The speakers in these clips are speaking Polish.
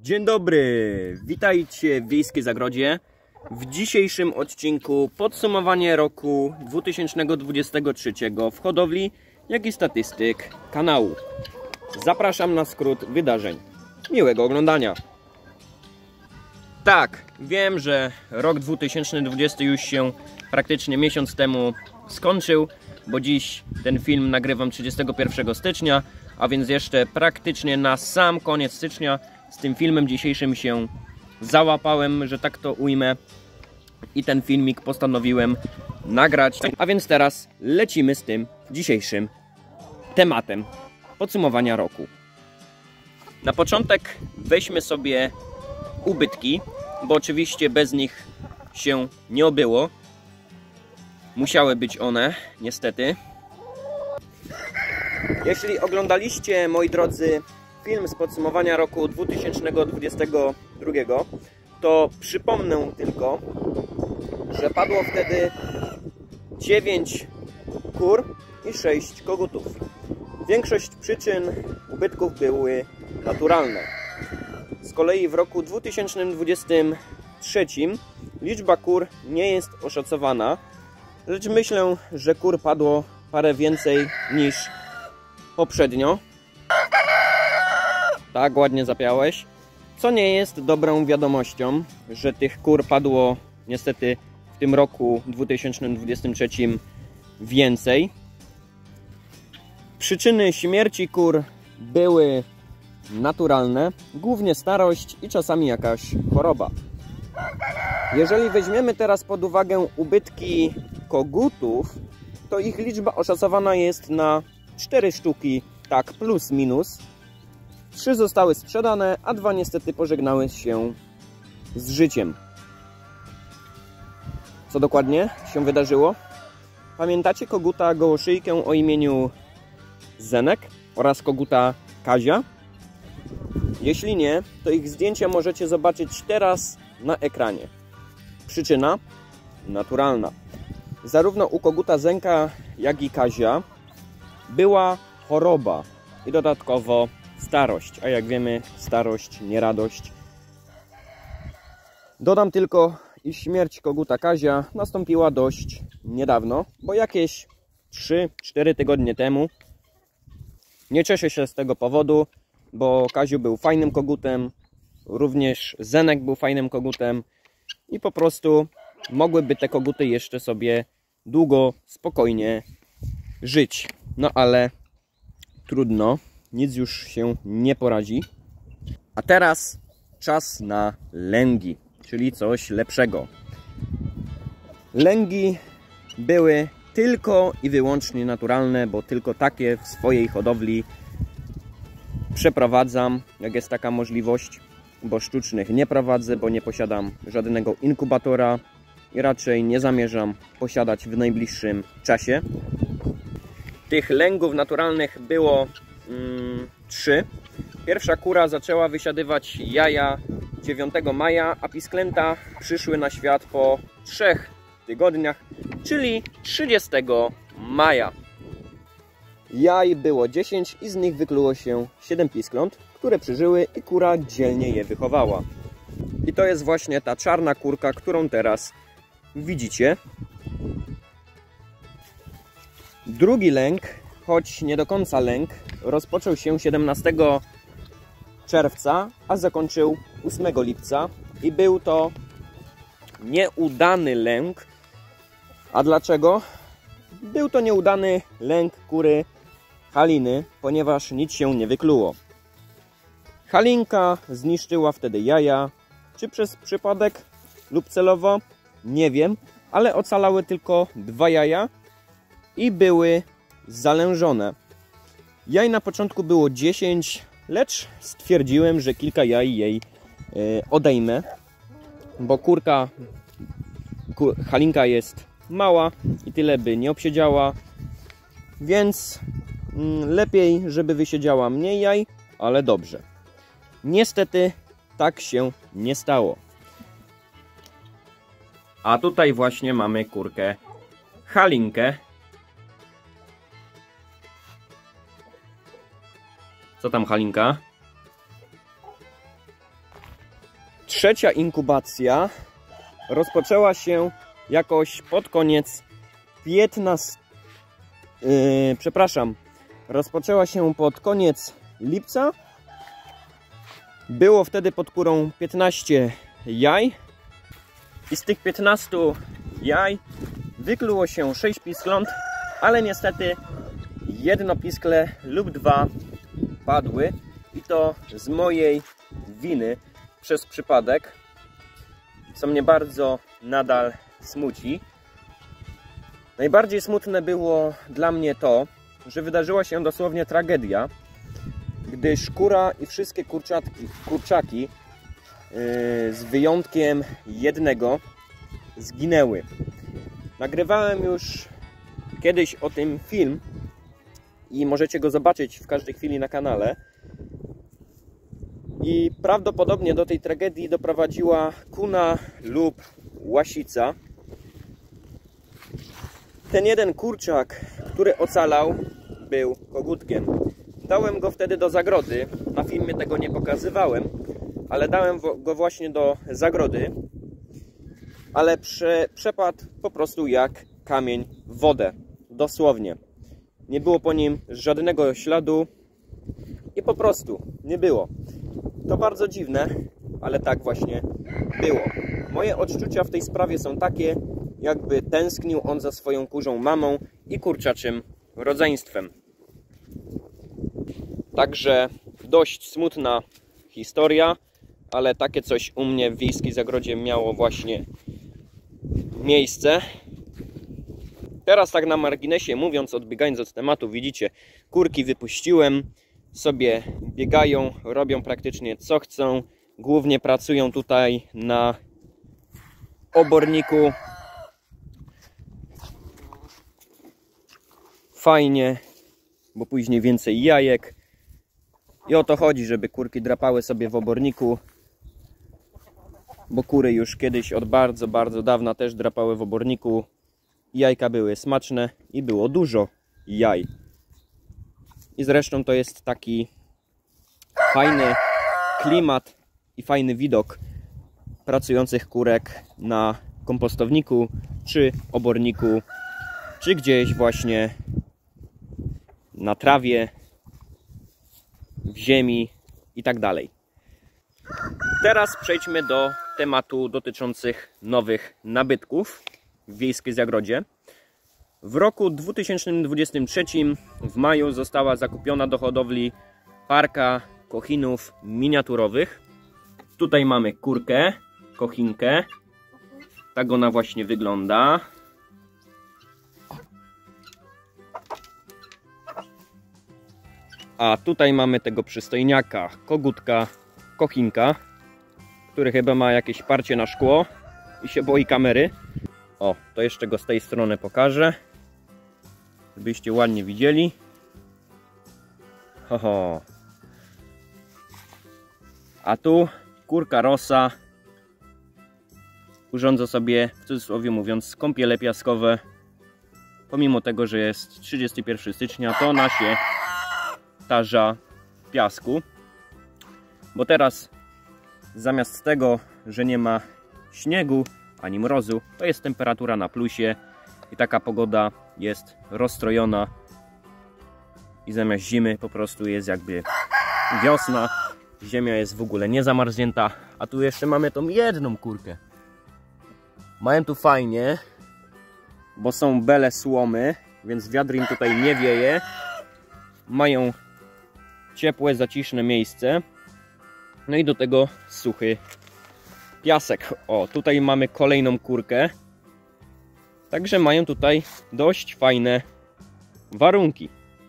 Dzień dobry, witajcie w Wiejskiej Zagrodzie. W dzisiejszym odcinku podsumowanie roku 2023 w hodowli, jak i statystyk kanału. Zapraszam na skrót wydarzeń. Miłego oglądania. Tak, wiem, że rok 2020 już się praktycznie miesiąc temu skończył, bo dziś ten film nagrywam 31 stycznia, a więc jeszcze praktycznie na sam koniec stycznia z tym filmem dzisiejszym się załapałem, że tak to ujmę, i ten filmik postanowiłem nagrać. A więc teraz lecimy z tym dzisiejszym tematem podsumowania roku. Na początek weźmy sobie ubytki, bo oczywiście bez nich się nie obyło. Musiały być one, niestety. Jeśli oglądaliście, moi drodzy, film z podsumowania roku 2022, to przypomnę tylko, że padło wtedy 9 kur i 6 kogutów. Większość przyczyn ubytków były naturalne. Z kolei w roku 2023 liczba kur nie jest oszacowana, lecz myślę, że kur padło parę więcej niż poprzednio. Tak, ładnie zapiałeś. Co nie jest dobrą wiadomością, że tych kur padło niestety w tym roku 2023 więcej. Przyczyny śmierci kur były naturalne, głównie starość i czasami jakaś choroba. Jeżeli weźmiemy teraz pod uwagę ubytki kogutów, to ich liczba oszacowana jest na 4 sztuki, tak plus minus. 3 zostały sprzedane, a 2 niestety pożegnały się z życiem. Co dokładnie się wydarzyło? Pamiętacie koguta gołoszyjkę o imieniu Zenek oraz koguta Kazia? Jeśli nie, to ich zdjęcia możecie zobaczyć teraz na ekranie. Przyczyna naturalna. Zarówno u koguta Zenka, jak i Kazia była choroba i dodatkowo starość, a jak wiemy, starość, nie radość. Dodam tylko, iż śmierć koguta Kazia nastąpiła dość niedawno, bo jakieś 3-4 tygodnie temu. Nie cieszę się z tego powodu, bo Kaziu był fajnym kogutem, również Zenek był fajnym kogutem i po prostu mogłyby te koguty jeszcze sobie długo, spokojnie żyć. No ale trudno, nic już się nie poradzi. A teraz czas na lęgi, czyli coś lepszego. Lęgi były tylko i wyłącznie naturalne, bo tylko takie w swojej hodowli przeprowadzam, jak jest taka możliwość, bo sztucznych nie prowadzę, bo nie posiadam żadnego inkubatora i raczej nie zamierzam posiadać w najbliższym czasie. Tych lęgów naturalnych było 3. Pierwsza kura zaczęła wysiadywać jaja 9 maja, a pisklęta przyszły na świat po 3 tygodniach, czyli 30 maja. Jaj było 10 i z nich wykluło się 7 piskląt, które przeżyły i kura dzielnie je wychowała. I to jest właśnie ta czarna kurka, którą teraz widzicie. Drugi lęk, choć nie do końca lęk, rozpoczął się 17 czerwca, a zakończył 8 lipca i był to nieudany lęk. A dlaczego? Był to nieudany lęk kury Haliny, ponieważ nic się nie wykluło. Halinka zniszczyła wtedy jaja, czy przez przypadek lub celowo, nie wiem, ale ocalały tylko 2 jaja i były zalężone. Jaj na początku było 10, lecz stwierdziłem, że kilka jaj jej odejmę, bo Halinka jest mała i tyle by nie obsiedziała, więc lepiej, żeby wysiedziała mniej jaj, ale dobrze. Niestety tak się nie stało. A tutaj właśnie mamy kurkę Halinkę. Co tam, Halinka? Trzecia inkubacja rozpoczęła się jakoś pod koniec rozpoczęła się pod koniec lipca. Było wtedy pod kurą 15 jaj i z tych 15 jaj wykluło się 6 piskląt, ale niestety jedno piskle lub dwa padły i to z mojej winy przez przypadek, co mnie bardzo nadal smuci. Najbardziej smutne było dla mnie to, że wydarzyła się dosłownie tragedia, gdyż kura i wszystkie kurczaki z wyjątkiem jednego zginęły. Nagrywałem już kiedyś o tym film i możecie go zobaczyć w każdej chwili na kanale. I prawdopodobnie do tej tragedii doprowadziła kuna lub łasica. Ten jeden kurczak, który ocalał, był kogutkiem. Dałem go wtedy do zagrody. Na filmie tego nie pokazywałem, ale dałem go właśnie do zagrody. Ale przepadł po prostu jak kamień w wodę. Dosłownie. Nie było po nim żadnego śladu i po prostu nie było. To bardzo dziwne, ale tak właśnie było. Moje odczucia w tej sprawie są takie, jakby tęsknił on za swoją kurzą mamą i kurczaczym rodzeństwem. Także dość smutna historia, ale takie coś u mnie w wiejskiej zagrodzie miało właśnie miejsce. Teraz tak na marginesie mówiąc, odbiegając od tematu, widzicie, kurki wypuściłem, sobie biegają, robią praktycznie co chcą. Głównie pracują tutaj na oborniku. Fajnie, bo później więcej jajek. I o to chodzi, żeby kurki drapały sobie w oborniku. Bo kury już kiedyś od bardzo, bardzo dawna też drapały w oborniku. Jajka były smaczne i było dużo jaj. I zresztą to jest taki fajny klimat i fajny widok pracujących kurek na kompostowniku, czy oborniku, czy gdzieś właśnie na trawie, w ziemi i tak dalej. Teraz przejdźmy do tematu dotyczących nowych nabytków w wiejskiej zagrodzie. W roku 2023 w maju została zakupiona do hodowli parka kochinów miniaturowych. Tutaj mamy kurkę, kochinkę. Tak ona właśnie wygląda. A tutaj mamy tego przystojniaka, kogutka, kochinka, który chyba ma jakieś parcie na szkło i się boi kamery. O, to jeszcze go z tej strony pokażę, żebyście ładnie widzieli. Ho. A tu kurka rosa urządza sobie, w cudzysłowie mówiąc, kąpiele piaskowe. Pomimo tego, że jest 31 stycznia, to ona się tarza piasku. Bo teraz zamiast tego, że nie ma śniegu ani mrozu, to jest temperatura na plusie i taka pogoda jest rozstrojona i zamiast zimy po prostu jest jakby wiosna. Ziemia jest w ogóle niezamarznięta, a tu jeszcze mamy tą jedną kurkę. Mają tu fajnie, bo są bele słomy, więc wiatr im tutaj nie wieje. Mają ciepłe, zaciszne miejsce. No i do tego suchy piasek. O, tutaj mamy kolejną kurkę. Także mają tutaj dość fajne warunki.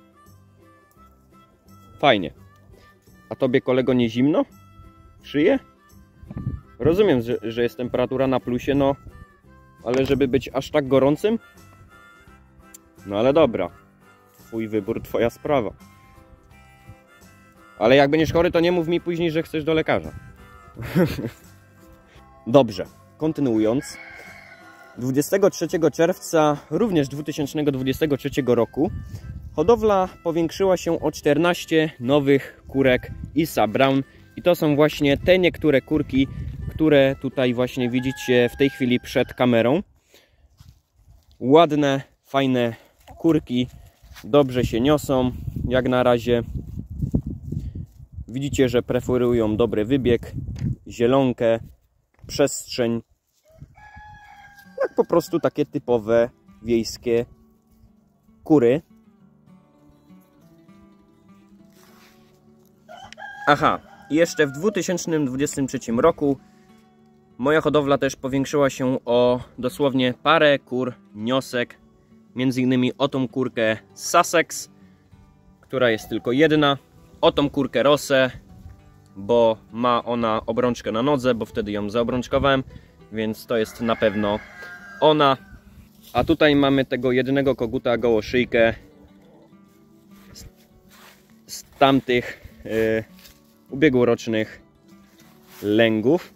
Fajnie. A tobie, kolego, nie zimno? Szyję? Rozumiem, że jest temperatura na plusie, no. Ale żeby być aż tak gorącym? No ale dobra. Twój wybór, twoja sprawa. Ale jak będziesz chory, to nie mów mi później, że chcesz do lekarza. Dobrze, kontynuując. 23 czerwca również 2023 roku hodowla powiększyła się o 14 nowych kurek Isa Brown. I to są właśnie te niektóre kurki, które tutaj właśnie widzicie w tej chwili przed kamerą. Ładne, fajne kurki, dobrze się niosą, jak na razie. Widzicie, że preferują dobry wybieg, zielonkę, przestrzeń. Jak po prostu takie typowe wiejskie kury. Aha, i jeszcze w 2023 roku moja hodowla też powiększyła się o dosłownie parę kur niosek. Między innymi o tą kurkę Sussex, która jest tylko jedna. O tą kurkę Rosę, bo ma ona obrączkę na nodze, bo wtedy ją zaobrączkowałem, więc to jest na pewno ona. A tutaj mamy tego jednego koguta gołoszyjkę z tamtych ubiegłorocznych lęgów.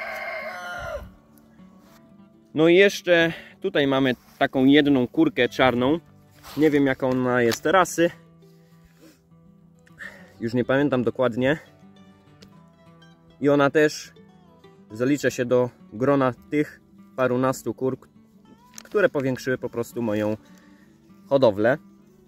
No i jeszcze tutaj mamy taką jedną kurkę czarną. Nie wiem, jaka ona jest rasy. Już nie pamiętam dokładnie. I ona też zalicza się do grona tych parunastu kur, które powiększyły po prostu moją hodowlę.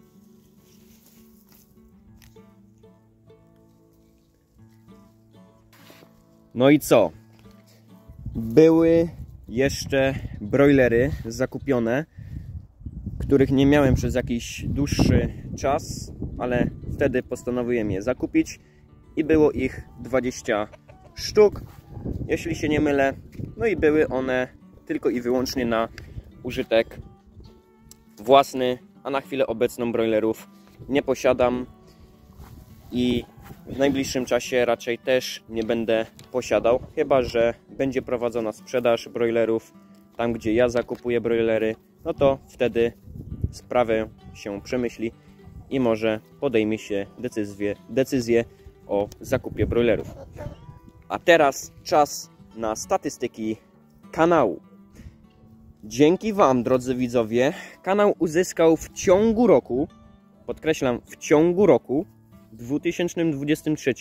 No i co? Były jeszcze broilery zakupione, których nie miałem przez jakiś dłuższy czas, ale wtedy postanowiłem je zakupić i było ich 20 sztuk, jeśli się nie mylę. No i były one tylko i wyłącznie na użytek własny, a na chwilę obecną broilerów nie posiadam i w najbliższym czasie raczej też nie będę posiadał, chyba że będzie prowadzona sprzedaż broilerów tam, gdzie ja zakupuję broilery, no to wtedy sprawę się przemyśli i może podejmie się decyzję o zakupie broilerów. A teraz czas na statystyki kanału. Dzięki Wam, drodzy widzowie, kanał uzyskał w ciągu roku, podkreślam, w ciągu roku 2023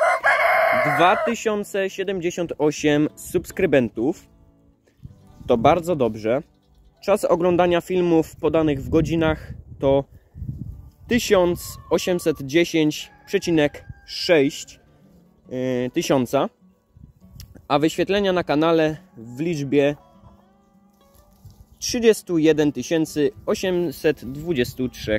2078 subskrybentów. To bardzo dobrze. Czas oglądania filmów podanych w godzinach to 1810,6 tysiąca, a wyświetlenia na kanale w liczbie 31 823.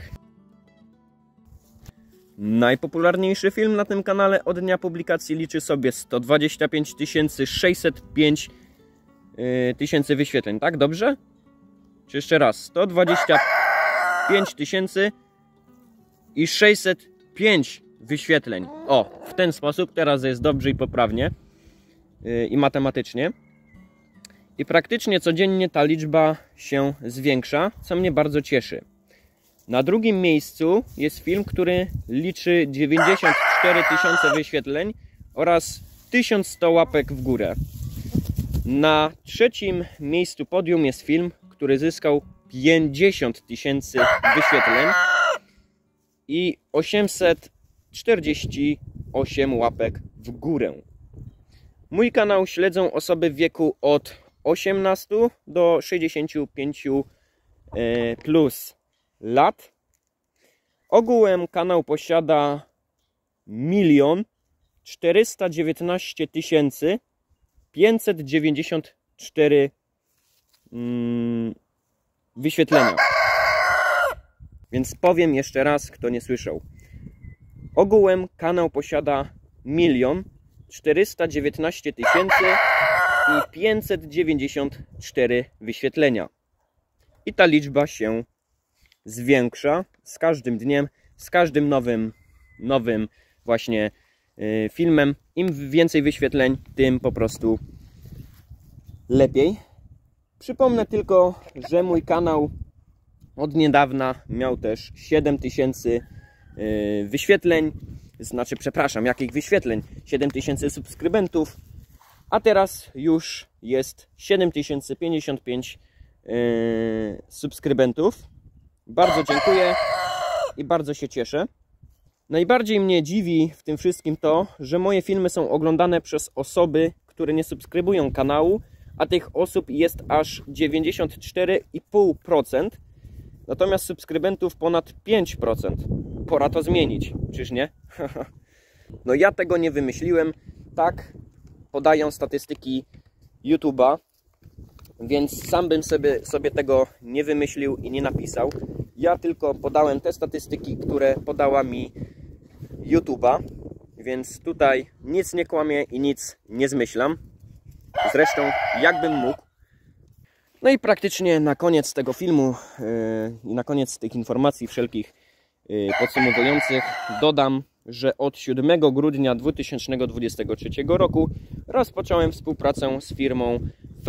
Najpopularniejszy film na tym kanale od dnia publikacji liczy sobie 125 605 tysięcy wyświetleń. Tak, dobrze? Czy jeszcze raz? 125 605 wyświetleń. O, w ten sposób teraz jest dobrze i poprawnie i matematycznie. I praktycznie codziennie ta liczba się zwiększa, co mnie bardzo cieszy. Na drugim miejscu jest film, który liczy 94 tysiące wyświetleń oraz 1100 łapek w górę. Na trzecim miejscu podium jest film, który zyskał 50 tysięcy wyświetleń i 848 łapek w górę. Mój kanał śledzą osoby w wieku od 18 do 65 plus lat. Ogółem kanał posiada 1 419 594 wyświetlenia. Więc powiem jeszcze raz, kto nie słyszał. Ogółem kanał posiada 1 419 594 wyświetlenia. I ta liczba się zwiększa z każdym dniem, z każdym nowym właśnie filmem. Im więcej wyświetleń, tym po prostu lepiej. Przypomnę tylko, że mój kanał od niedawna miał też 7000 wyświetleń. Znaczy, przepraszam, jakich wyświetleń? 7000 subskrybentów. A teraz już jest 7055 subskrybentów. Bardzo dziękuję i bardzo się cieszę. Najbardziej mnie dziwi w tym wszystkim to, że moje filmy są oglądane przez osoby, które nie subskrybują kanału, a tych osób jest aż 94,5%. Natomiast subskrybentów ponad 5%. Pora to zmienić, czyż nie? No ja tego nie wymyśliłem. Tak podają statystyki YouTube'a, więc sam bym sobie tego nie wymyślił i nie napisał. Ja tylko podałem te statystyki, które podała mi YouTube'a, więc tutaj nic nie kłamię i nic nie zmyślam. Zresztą jakbym mógł. No i praktycznie na koniec tego filmu i na koniec tych informacji wszelkich podsumowujących dodam, że od 7 grudnia 2023 roku rozpocząłem współpracę z firmą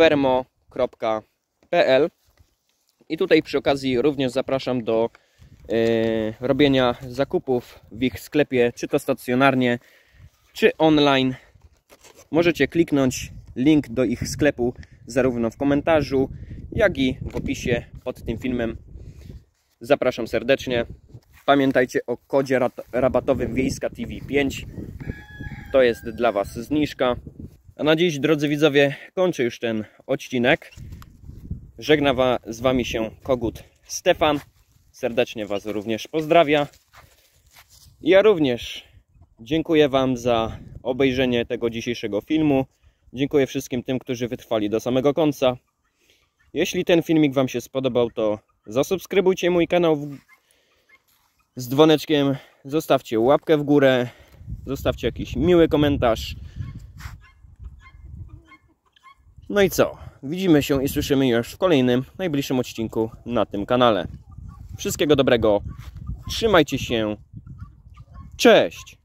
fermo.pl i tutaj przy okazji również zapraszam do robienia zakupów w ich sklepie, czy to stacjonarnie, czy online. Możecie kliknąć link do ich sklepu zarówno w komentarzu, jak i w opisie pod tym filmem. Zapraszam serdecznie. Pamiętajcie o kodzie rabatowym Wiejska TV 5. To jest dla Was zniżka. A na dziś, drodzy widzowie, kończę już ten odcinek. Żegna z Wami się kogut Stefan. Serdecznie Was również pozdrawia. Ja również dziękuję Wam za obejrzenie tego dzisiejszego filmu. Dziękuję wszystkim tym, którzy wytrwali do samego końca. Jeśli ten filmik Wam się spodobał, to zasubskrybujcie mój kanał z dzwoneczkiem, zostawcie łapkę w górę, zostawcie jakiś miły komentarz. No i co? Widzimy się i słyszymy już w kolejnym, najbliższym odcinku na tym kanale. Wszystkiego dobrego, trzymajcie się, cześć!